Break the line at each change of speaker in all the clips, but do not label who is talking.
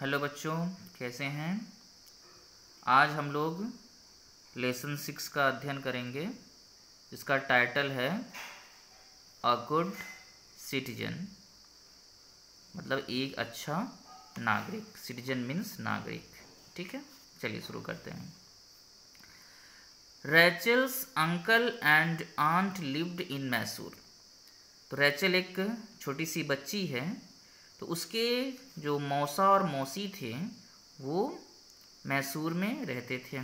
Hello बच्चों, कैसे हैं। आज हम लोग लेसन 6 का अध्ययन करेंगे। इसका टाइटल है अ गुड सिटीजन, मतलब एक अच्छा नागरिक। सिटीजन मीन्स नागरिक। ठीक है, चलिए शुरू करते हैं। Rachel's uncle and aunt lived in Mysore. तो रैचल एक छोटी सी बच्ची है, तो उसके जो मौसा और मौसी थे वो मैसूर में रहते थे।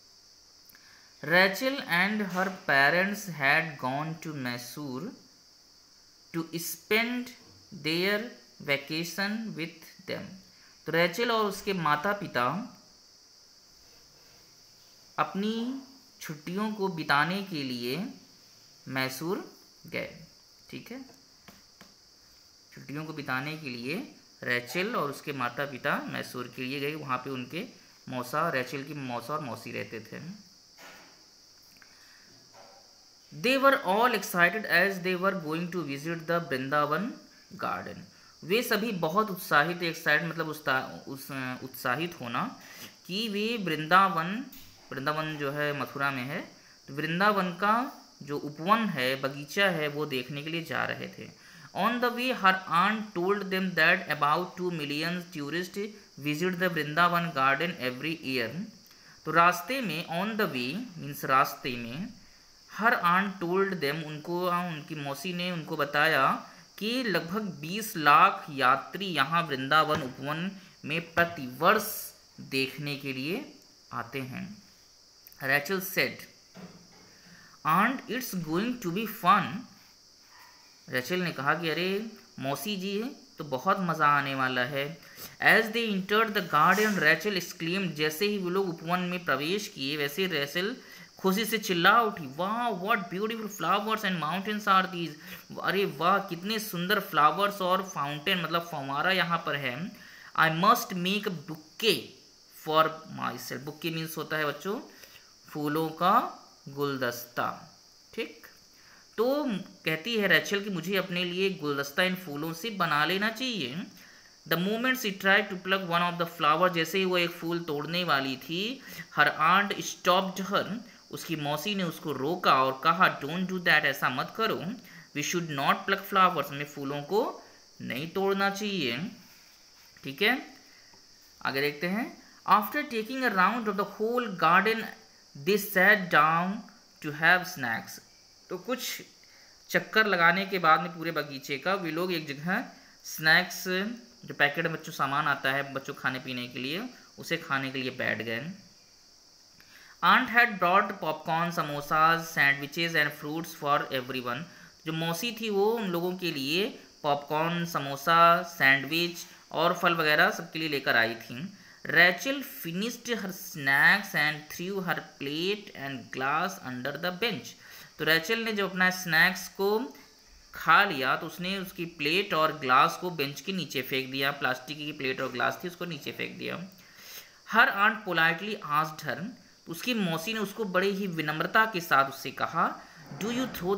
Rachel and her parents had gone to Mysore to spend their vacation with them. तो रैचल और उसके माता पिता अपनी छुट्टियों को बिताने के लिए मैसूर गए। ठीक है, छुट्टियों को बिताने के लिए रैचल और उसके माता पिता मैसूर के लिए गए। वहाँ पे उनके मौसा, रैचल की मौसा और मौसी रहते थे। They were all excited as they were going to visit the Vrindavan garden. वे सभी बहुत उत्साहित, एक्साइटेड मतलब उत्साहित होना कि वे वृंदावन जो है मथुरा में है, तो वृंदावन का जो उपवन है, बगीचा है, वो देखने के लिए जा रहे थे। On the way, her aunt told them that about 2 million tourists visit the Vrindavan garden every year. तो रास्ते में, on the way means रास्ते में, her aunt told them, उनकी मौसी ने उनको बताया कि लगभग 20 लाख यात्री यहाँ वृंदावन उपवन में प्रतिवर्ष देखने के लिए आते हैं। Rachel said, "Aunt, it's going to be fun." Rachel ने कहा कि अरे मौसी जी, तो बहुत मज़ा आने वाला है। As they entered the garden, Rachel exclaimed, जैसे ही वो लोग उपवन में प्रवेश किए वैसे रैचल खुशी से चिल्ला उठी, वाह what beautiful flowers and mountains are these. अरे वाह, कितने सुंदर फ्लावर्स और फाउंटेन मतलब फव्वारा यहाँ पर है। I must make a bouquet for myself. Bouquet means होता है बच्चों फूलों का गुलदस्ता। ठीक, तो कहती है रैचल कि मुझे अपने लिए गुलदस्ता इन फूलों से बना लेना चाहिए। The moment she try to pluck one of the flower, जैसे ही वो एक फूल तोड़ने वाली थी, हर आंट स्टॉप्ड हर, उसकी मौसी ने उसको रोका और कहा, डोंट डू दैट, ऐसा मत करो। We should not pluck flowers, हमें फूलों को नहीं तोड़ना चाहिए। ठीक है, आगे देखते हैं। After taking a round of the whole garden they sat down to have snacks. तो कुछ चक्कर लगाने के बाद में पूरे बगीचे का वे लोग एक जगह स्नैक्स, जो पैकेट में बच्चों सामान आता है बच्चों खाने पीने के लिए, उसे खाने के लिए बैठ गए। Aunt had brought popcorn, samosas, sandwiches and fruits for everyone. जो मौसी थी वो उन लोगों के लिए पॉपकॉर्न, समोसा, सैंडविच और फल वगैरह सबके लिए लेकर आई थी। Rachel finished her snacks and threw her plate and glass under the bench. तो रैचल ने जब अपना स्नैक्स को खा लिया तो उसने उसकी प्लेट और ग्लास को बेंच के नीचे फेंक दिया। प्लास्टिक की प्लेट और ग्लास थी, उसको नीचे फेंक दिया। Her aunt politely asked her, तो उसकी मौसी ने उसको बड़े ही विनम्रता के साथ उससे कहा, do you throw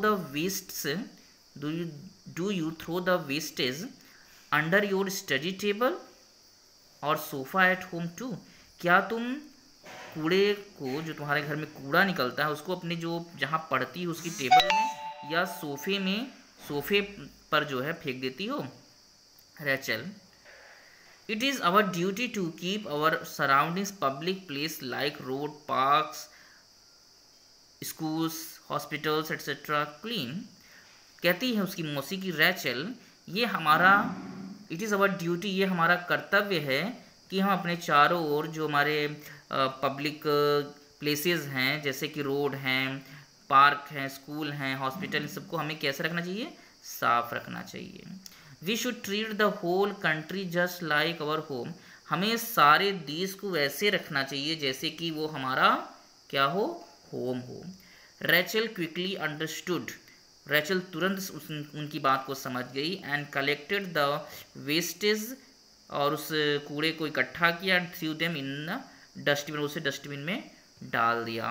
the wastage under your study table और सोफा एट होम टू। क्या तुम कूड़े को, जो तुम्हारे घर में कूड़ा निकलता है, उसको अपने जो जहाँ पड़ती है उसकी टेबल में या सोफे पर जो है फेंक देती हो। Rachel, it is our duty to keep our surroundings public place like road, parks, schools, hospitals etcetera clean. कहती है उसकी मौसी की रैचल, ये हमारा इट इज़ आवर ड्यूटी, ये हमारा कर्तव्य है कि हम अपने चारों ओर जो हमारे पब्लिक प्लेसेस हैं, जैसे कि रोड हैं, पार्क हैं, स्कूल हैं, हॉस्पिटल, इन सबको हमें कैसे रखना चाहिए, साफ रखना चाहिए। We should treat the whole country just like our home. हमें सारे देश को वैसे रखना चाहिए जैसे कि वो हमारा क्या हो, होम हो। रैचल क्विकली अंडरस्टूड, रैचल तुरंत उनकी बात को समझ गई। एंड कलेक्टेड द वेस्टेज, और उस कूड़े को इकट्ठा किया। And threw them in dustbin, उसे डस्टबिन में डाल दिया।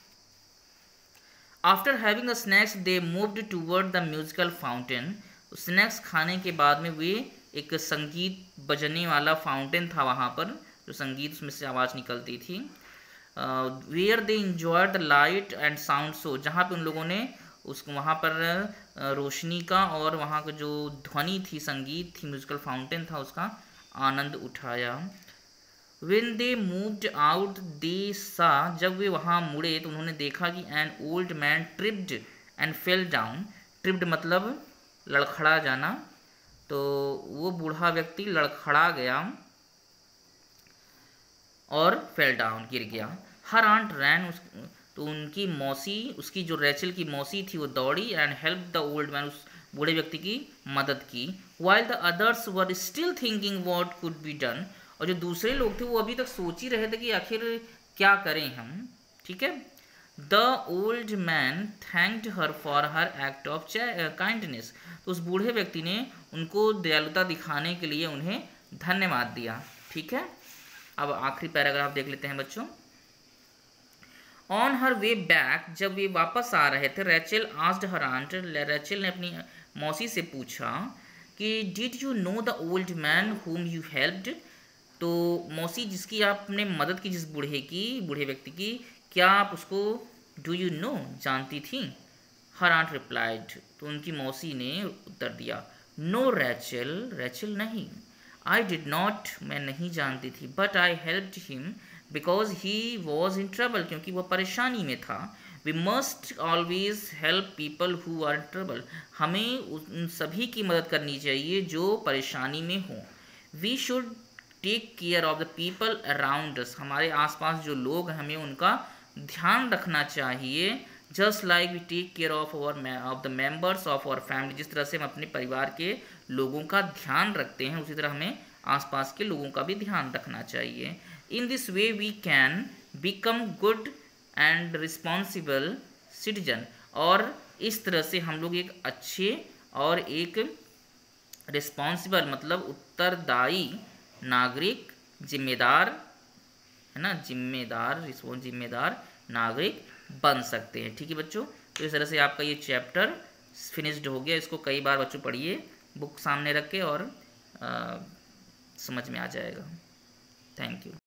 After having the snacks they moved toward the musical fountain. Snacks खाने के बाद में वे एक संगीत बजने वाला फाउंटेन था वहाँ पर, जो संगीत उसमें से आवाज़ निकलती थी। Where they enjoy the light and sound show, जहाँ पे उन लोगों ने उस वहाँ पर रोशनी का और वहाँ का जो ध्वनि थी, संगीत थी, म्यूजिकल फाउंटेन था, उसका आनंद उठाया। When they moved out, they saw, जब वे वहाँ मुड़े तो उन्होंने देखा कि an old man tripped and fell down। tripped मतलब लड़खड़ा जाना, तो वो बूढ़ा व्यक्ति लड़खड़ा गया और फेल डाउन, गिर गया। हर आंट रैन, तो उनकी मौसी, उसकी जो रैचल की मौसी थी, वो दौड़ी and help the old man, उस बूढ़े व्यक्ति की मदद की। While the others were still thinking what could be done, और जो दूसरे लोग थे वो अभी तक सोच ही रहे थे कि आखिर क्या करें हम, ठीक है। The old man thanked her for her act of kindness, तो उस बूढ़े व्यक्ति ने उनको दयालुता दिखाने के लिए उन्हें धन्यवाद दिया, ठीक है। अब आखिरी पैराग्राफ देख लेते हैं बच्चों। ऑन हर वे बैक, जब वे वापस आ रहे थे, Rachel asked her aunt, Rachel ने अपनी मौसी से पूछा कि did you know the old man whom you helped, तो मौसी जिसकी आपने मदद की, जिस बूढ़े व्यक्ति की, क्या आप उसको डू यू नो जानती थी। हर आंट रिप्लाइड, तो उनकी मौसी ने उत्तर दिया, नो रैचल, रैचल नहीं। आई डिड नॉट, मैं नहीं जानती थी। But I helped him because he was in trouble, क्योंकि वह परेशानी में था। We must always help people who are in trouble, हमें उन सभी की मदद करनी चाहिए जो परेशानी में हों। We should take care of the people around us, हमारे आसपास जो लोग हैं हमें उनका ध्यान रखना चाहिए। Just like we take care of the members of our family, जिस तरह से हम अपने परिवार के लोगों का ध्यान रखते हैं, उसी तरह हमें आसपास के लोगों का भी ध्यान रखना चाहिए। In this way we can become good and responsible citizen, और इस तरह से हम लोग एक अच्छे और एक रिस्पॉन्सिबल मतलब उत्तरदायी नागरिक, जिम्मेदार, है ना, जिम्मेदार नागरिक बन सकते हैं, ठीक है बच्चों। तो इस तरह से आपका ये चैप्टर फिनिश्ड हो गया। इसको कई बार बच्चों पढ़िए, बुक सामने रख के, और समझ में आ जाएगा। Thank you.